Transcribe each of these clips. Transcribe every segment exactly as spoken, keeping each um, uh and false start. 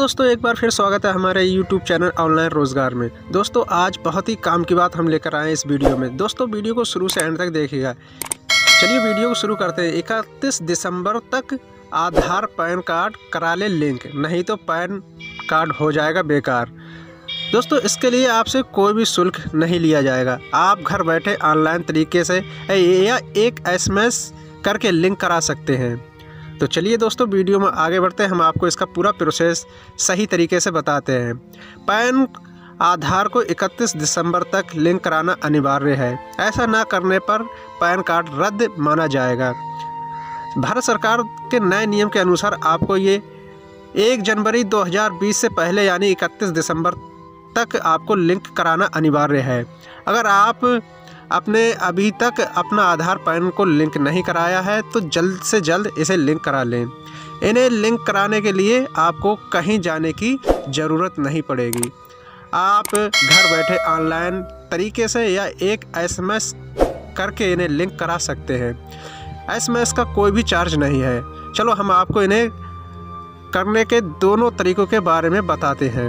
दोस्तों, एक बार फिर स्वागत है हमारे यूट्यूब चैनल ऑनलाइन रोज़गार में। दोस्तों, आज बहुत ही काम की बात हम लेकर आए हैं इस वीडियो में। दोस्तों, वीडियो को शुरू से एंड तक देखिएगा। चलिए वीडियो को शुरू करते हैं। इकतीस दिसंबर तक आधार पैन कार्ड करा ले लिंक, नहीं तो पैन कार्ड हो जाएगा बेकार। दोस्तों, इसके लिए आपसे कोई भी शुल्क नहीं लिया जाएगा। आप घर बैठे ऑनलाइन तरीके से या एक एस एम एस करके लिंक करा सकते हैं। तो चलिए दोस्तों, वीडियो में आगे बढ़ते हैं। हम आपको इसका पूरा प्रोसेस सही तरीके से बताते हैं। पैन आधार को इकतीस दिसंबर तक लिंक कराना अनिवार्य है। ऐसा ना करने पर पैन कार्ड रद्द माना जाएगा। भारत सरकार के नए नियम के अनुसार आपको ये एक जनवरी दो हज़ार बीस से पहले यानी इकतीस दिसंबर तक आपको लिंक कराना अनिवार्य है। अगर आप अपने अभी तक अपना आधार पैन को लिंक नहीं कराया है तो जल्द से जल्द इसे लिंक करा लें। इन्हें लिंक कराने के लिए आपको कहीं जाने की ज़रूरत नहीं पड़ेगी। आप घर बैठे ऑनलाइन तरीके से या एक एस एम एस करके इन्हें लिंक करा सकते हैं। एस एम एस का कोई भी चार्ज नहीं है। चलो हम आपको इन्हें करने के दोनों तरीक़ों के बारे में बताते हैं।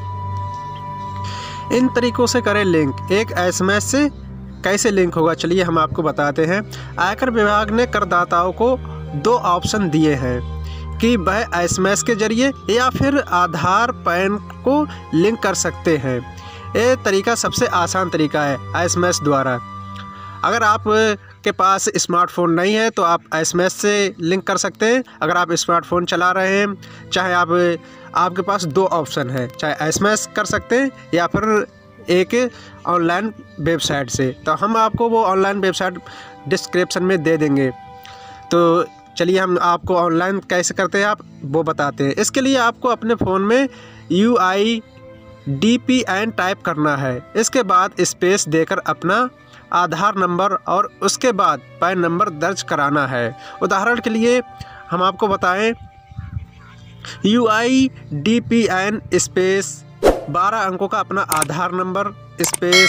इन तरीक़ों से करें लिंक। एक एस एम एस से कैसे लिंक होगा, चलिए हम आपको बताते हैं। आयकर विभाग ने करदाताओं को दो ऑप्शन दिए हैं कि वह एस एम एस के जरिए या फिर आधार पैन को लिंक कर सकते हैं। ये तरीका सबसे आसान तरीका है एस एम एस द्वारा। अगर आप के पास स्मार्टफोन नहीं है तो आप एस एम एस से लिंक कर सकते हैं। अगर आप स्मार्टफोन चला रहे हैं, चाहे आप आपके पास दो ऑप्शन है, चाहे एस एम एस कर सकते हैं या फिर एक ऑनलाइन वेबसाइट से। तो हम आपको वो ऑनलाइन वेबसाइट डिस्क्रिप्शन में दे देंगे। तो चलिए हम आपको ऑनलाइन कैसे करते हैं आप वो बताते हैं। इसके लिए आपको अपने फ़ोन में U I D P N type करना है। इसके बाद स्पेस देकर अपना आधार नंबर और उसके बाद पैन नंबर दर्ज कराना है। उदाहरण के लिए हम आपको बताएं, U I D P N space बारह अंकों का अपना Aadhaar number space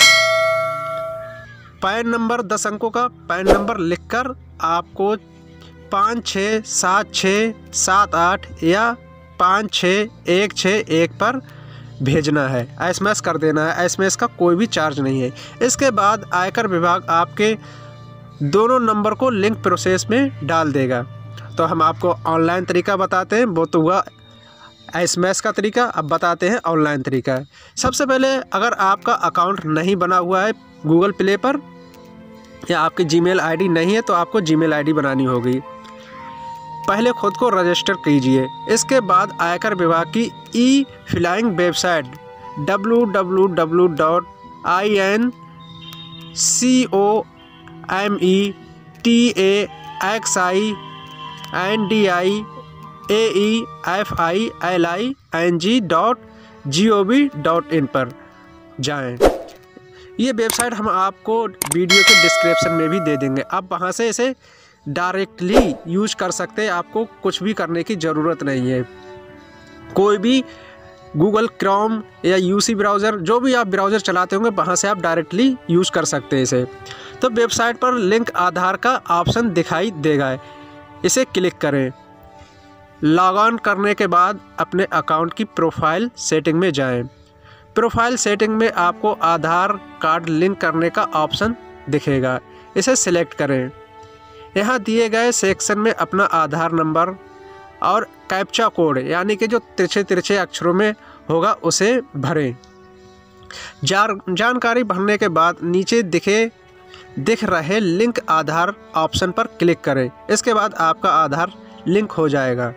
PAN number दस अंकों का पैन नंबर लिखकर आपको पाँच छः सात छः सात आठ या पाँच छः एक छः एक पर भेजना है। एस एम एस कर देना है। एस एम एस का कोई भी चार्ज नहीं है। इसके बाद आयकर विभाग आपके दोनों नंबर को लिंक प्रोसेस में डाल देगा। तो हम आपको ऑनलाइन तरीका बताते हैं, वो तो हुआ एस एम एस का तरीका। अब बताते हैं ऑनलाइन तरीका। सबसे पहले अगर आपका अकाउंट नहीं बना हुआ है गूगल प्ले पर या आपकी जीमेल आईडी नहीं है तो आपको जीमेल आईडी बनानी होगी। पहले खुद को रजिस्टर कीजिए। इसके बाद आयकर विभाग की e filing website W W W dot I N C O M E T A X I N D I A E F I L I N G dot G O V dot in पर जाएं। ये website हम आपको video के description में भी दे देंगे। आप वहाँ से इसे डायरेक्टली यूज कर सकते हैं। आपको कुछ भी करने की ज़रूरत नहीं है। कोई भी गूगल क्रोम या यूसी ब्राउज़र, जो भी आप ब्राउज़र चलाते होंगे, वहाँ से आप डायरेक्टली यूज़ कर सकते हैं इसे। तो वेबसाइट पर लिंक आधार का ऑप्शन दिखाई देगा, इसे क्लिक करें। लॉग ऑन करने के बाद अपने अकाउंट की प्रोफाइल सेटिंग में जाएं। प्रोफाइल सेटिंग में आपको आधार कार्ड लिंक करने का ऑप्शन दिखेगा, इसे सिलेक्ट करें। यहाँ दिए गए सेक्शन में अपना आधार नंबर और कैप्चा कोड यानी कि जो तिरछे तिरछे अक्षरों में होगा उसे भरें। जार जानकारी भरने के बाद नीचे दिखे दिख रहे लिंक आधार ऑप्शन पर क्लिक करें। इसके बाद आपका आधार लिंक हो जाएगा।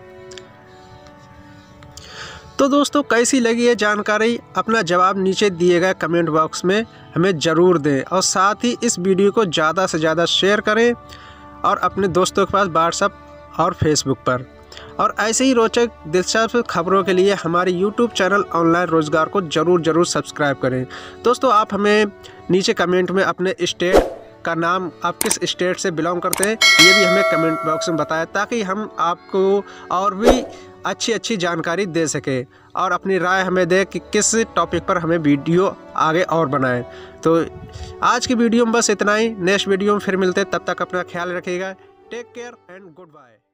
तो दोस्तों, कैसी लगी ये जानकारी? अपना जवाब नीचे दिए गए कमेंट बॉक्स में हमें ज़रूर दें और साथ ही इस वीडियो को ज़्यादा से ज़्यादा शेयर करें और अपने दोस्तों के पास व्हाट्सएप और फेसबुक पर। और ऐसे ही रोचक दिलचस्प खबरों के लिए हमारे यूट्यूब चैनल ऑनलाइन रोज़गार को ज़रूर ज़रूर सब्सक्राइब करें। दोस्तों, आप हमें नीचे कमेंट में अपने स्टेट का नाम, आप किस स्टेट से बिलोंग करते हैं, ये भी हमें कमेंट बॉक्स में बताएं ताकि हम आपको और भी अच्छी अच्छी जानकारी दे सके और अपनी राय हमें दे कि किस टॉपिक पर हमें वीडियो आगे और बनाएं। तो आज की वीडियो में बस इतना ही। नेक्स्ट वीडियो में फिर मिलते हैं, तब तक अपना ख्याल रखिएगा। Take care and good bye.